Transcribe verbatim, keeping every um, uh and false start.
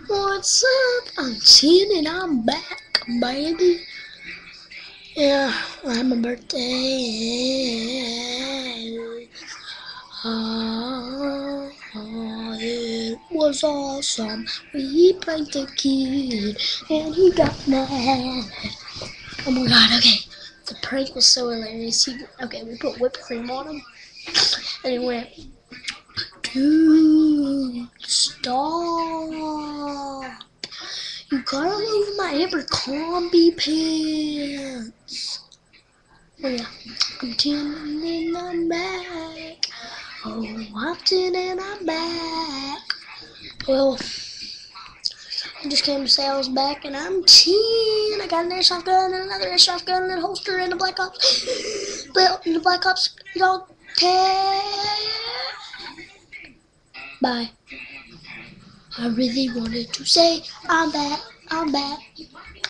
What's up? I'm ten and I'm back, baby. Yeah, I had my birthday. Oh, oh, it was awesome. We pranked the kid and he got mad. Oh my god, okay. The prank was so hilarious. He, okay, we put whipped cream on him and he went, dude, stop. You gotta move my Abercrombie pants. Oh yeah, I'm ten and I'm back. Oh, I'm ten and I'm back. Well, I just came to say I was back and I'm ten. I got an airsoft gun and another airsoft gun and a holster and a Black Ops belt and the Black Ops dog tag. Bye. I really wanted to say I'm back. I'm back.